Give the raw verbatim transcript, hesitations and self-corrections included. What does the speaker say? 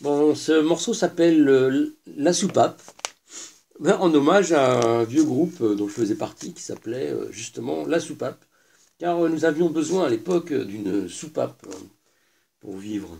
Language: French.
Bon, ce morceau s'appelle euh, La Soupape, ben, en hommage à un vieux groupe euh, dont je faisais partie qui s'appelait euh, justement La Soupape, car euh, nous avions besoin à l'époque euh, d'une soupape euh, pour vivre.